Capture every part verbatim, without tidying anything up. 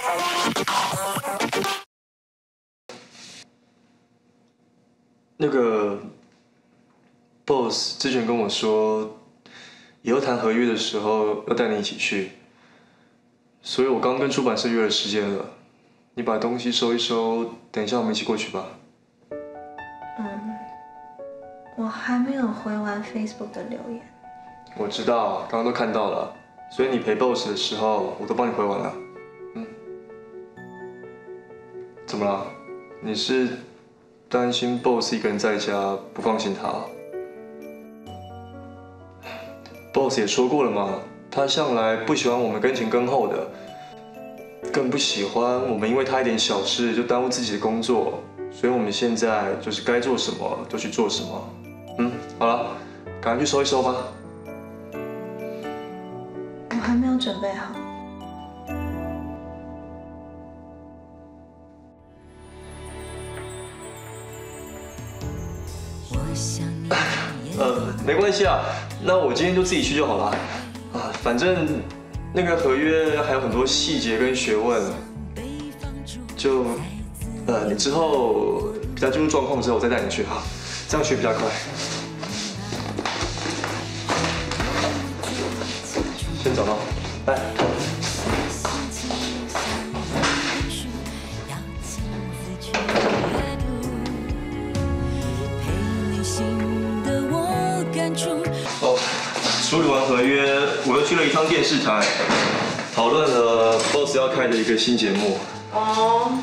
那个 boss 之前跟我说，以后谈合约的时候要带你一起去，所以我刚跟出版社约了时间了。你把东西收一收，等一下我们一起过去吧。 嗯，我还没有回完 Facebook 的留言。 我知道，刚刚都看到了，所以你陪 boss 的时候，我都帮你回完了。嗯，怎么了？你是担心 boss 一个人在家不放心他？boss 也说过了嘛，他向来不喜欢我们跟前跟后的，更不喜欢我们因为他一点小事就耽误自己的工作，所以我们现在就是该做什么就去做什么。嗯，好了，赶快去收一收吧。 我还没有准备好。 呃，没关系啊，那我今天就自己去就好了。啊，反正那个合约还有很多细节跟学问，就呃，你之后比较进入状况之后，我再带你去哈，这样学比较快。先走了，来。哦，处理完合约，我又去了一趟电视台，讨论了 boss 要开的一个新节目。哦。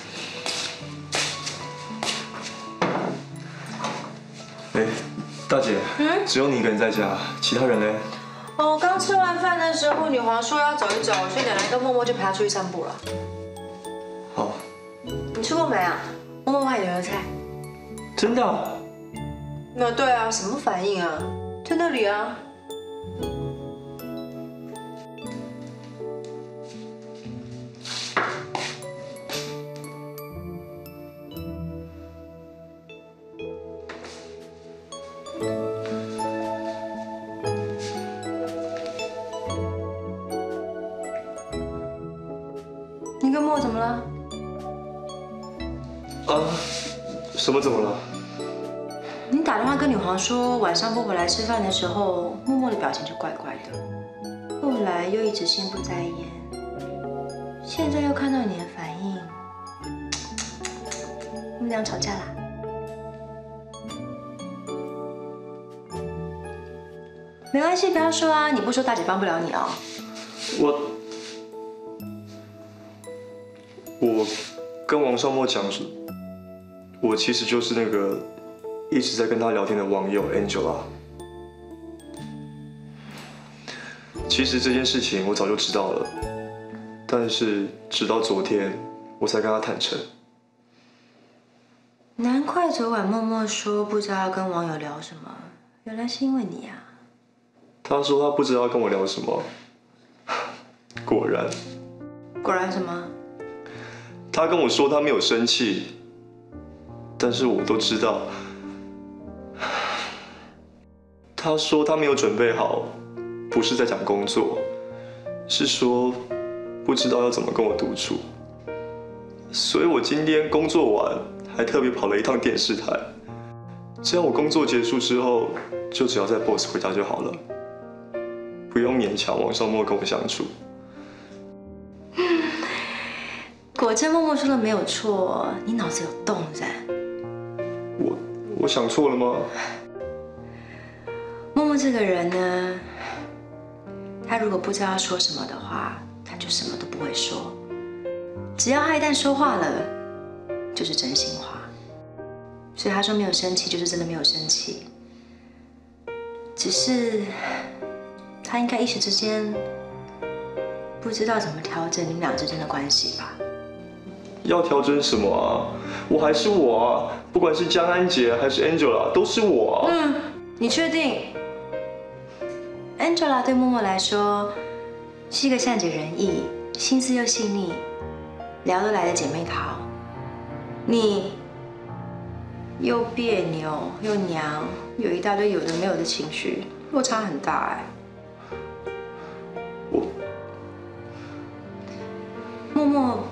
哎，大姐，嗯，只有你一个人在家，其他人呢？ 哦，刚吃完饭的时候，女皇说要走一走，所以奶奶跟默默就陪她出去散步了。 好。 你吃过没啊？默默帮你留的菜。 真的啊？ 那对啊，什么反应啊？在那里啊。你跟默默怎么了？ 啊？什么怎么了？ 你打电话跟女皇说晚上不回来吃饭的时候，默默的表情就怪怪的，后来又一直心不在焉，现在又看到你的反应，你们俩吵架啦？没关系，不要说啊，你不说大姐帮不了你哦。 我我跟王少墨讲说，我其实就是那个一直在跟他聊天的网友 Angela。其实这件事情我早就知道了，但是直到昨天我才跟他坦诚。 难怪昨晚默默说不知道要跟网友聊什么，原来是因为你啊。 他说他不知道要跟我聊什么，果然。 果然什么？ 他跟我说他没有生气，但是我都知道。他说他没有准备好，不是在讲工作，是说不知道要怎么跟我独处。所以我今天工作完，还特别跑了一趟电视台，这样我工作结束之后，就只要载 boss 回家就好了，不用勉强王少墨跟我相处。 果真默默说的没有错，你脑子有洞噻。 我我想错了吗？ 默默这个人呢，他如果不知道说什么的话，他就什么都不会说。只要他一旦说话了，就是真心话。所以他说没有生气，就是真的没有生气。只是他应该一时之间不知道怎么调整你们俩之间的关系吧。 要调整什么啊？我还是我啊，不管是江安杰还是 Angela， 都是我啊。 嗯，你确定 ？Angela 对默默来说是一个善解人意、心思又细腻、聊得来的姐妹淘。你又别扭又娘，有一大堆有的没有的情绪，落差很大哎。 我默默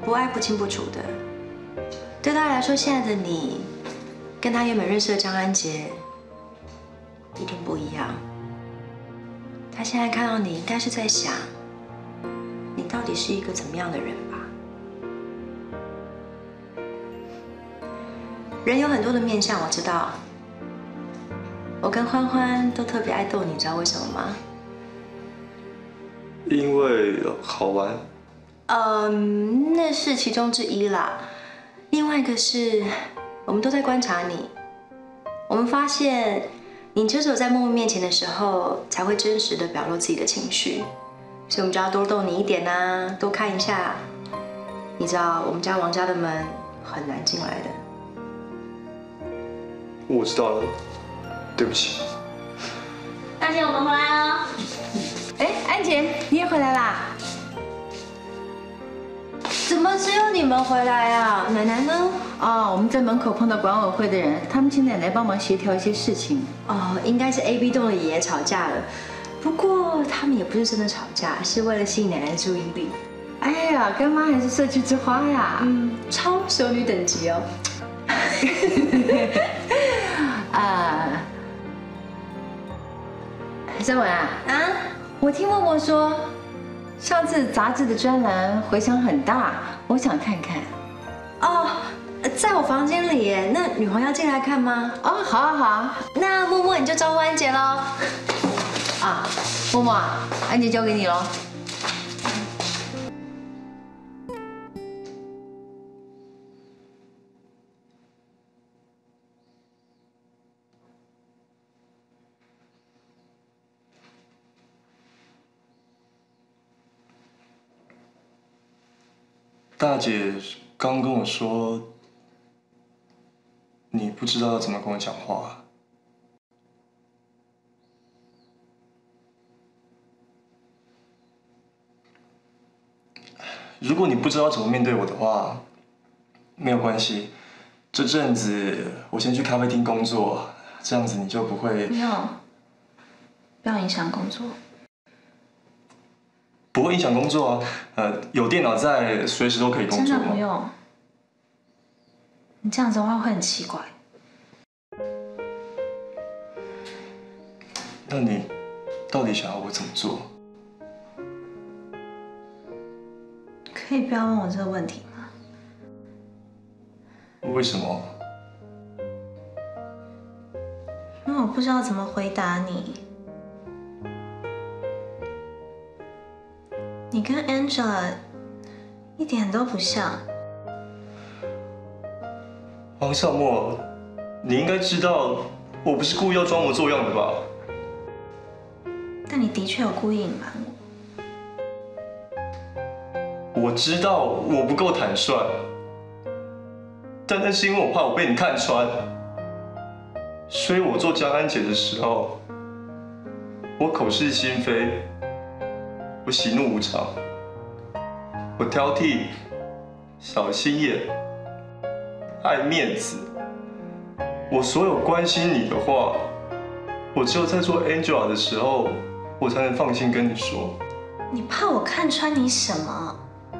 不爱不清不楚的。对他来说，现在的你，跟他原本认识的张安杰一定不一样。他现在看到你，应该是在想，你到底是一个怎么样的人吧？人有很多的面相，我知道。我跟欢欢都特别爱逗你，知道为什么吗？ 因为好玩。 嗯，那是其中之一啦。另外一个是，我们都在观察你。我们发现，你就只有在默默面前的时候，才会真实的表露自己的情绪。所以我们就要多逗你一点啊，多看一下。你知道，我们家王家的门很难进来的。 我知道了，对不起。 大姐，我们回来了。 哎，安杰，你也回来啦？ 怎么只有你们回来啊？奶奶呢？ 哦，我们在门口碰到管委会的人，他们请奶奶帮忙协调一些事情。 哦，应该是 A B 栋的爷爷吵架了。不过他们也不是真的吵架，是为了吸引奶奶的注意力。 哎呀，干妈还是社区之花呀！ 嗯，超熟女等级哦。 啊，小文啊， 啊， 我听默默说，上次杂志的专栏回响很大，我想看看。 哦，在我房间里耶。那女皇要进来看吗？ 哦，好啊好啊。 那默默你就招呼安杰喽。 啊，默默，安杰交给你喽。 大姐刚跟我说，你不知道要怎么跟我讲话。如果你不知道怎么面对我的话，没有关系。这阵子我先去咖啡厅工作，这样子你就不会不用，不要影响工作。 不会影响工作啊。呃，有电脑在，随时都可以工作吗？ 真的不用。你这样子的话会很奇怪。 那你到底想要我怎么做？ 可以不要问我这个问题吗？ 为什么？ 因为我不知道怎么回答你。你跟 Angela 一点都不像。 王小沫，你应该知道，我不是故意要装模作样的吧？ 但你的确有故意隐瞒我。 我知道我不够坦率，但那是因为我怕我被你看穿，所以我做江安姐的时候，我口是心非，我喜怒无常，我挑剔，小心眼，爱面子。我所有关心你的话，我只有在做 Angela 的时候，我才能放心跟你说。 你怕我看穿你什么？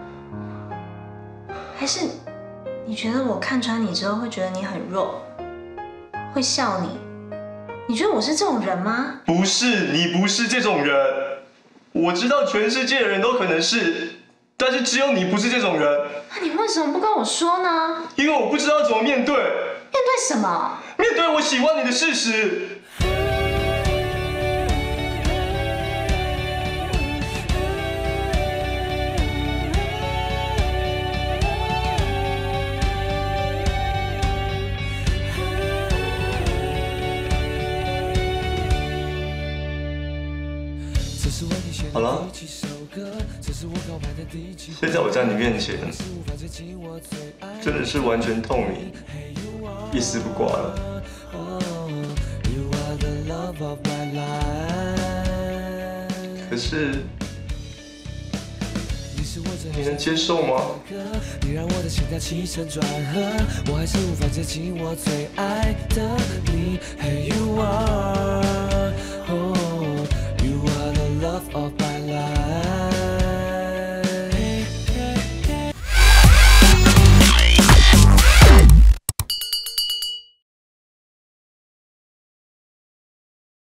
还是你觉得我看穿你之后会觉得你很弱，会笑你？你觉得我是这种人吗？ 不是，你不是这种人。我知道全世界的人都可能是，但是只有你不是这种人。 那你为什么不跟我说呢？ 因为我不知道怎么面对。 面对什么？ 面对我喜欢你的事实。好了，现在我在你面前，真的是完全透明，一丝不挂了。可是，你能接受吗？你让我的心跳起承转合，我还是无法接近我最爱的你。Hey you are。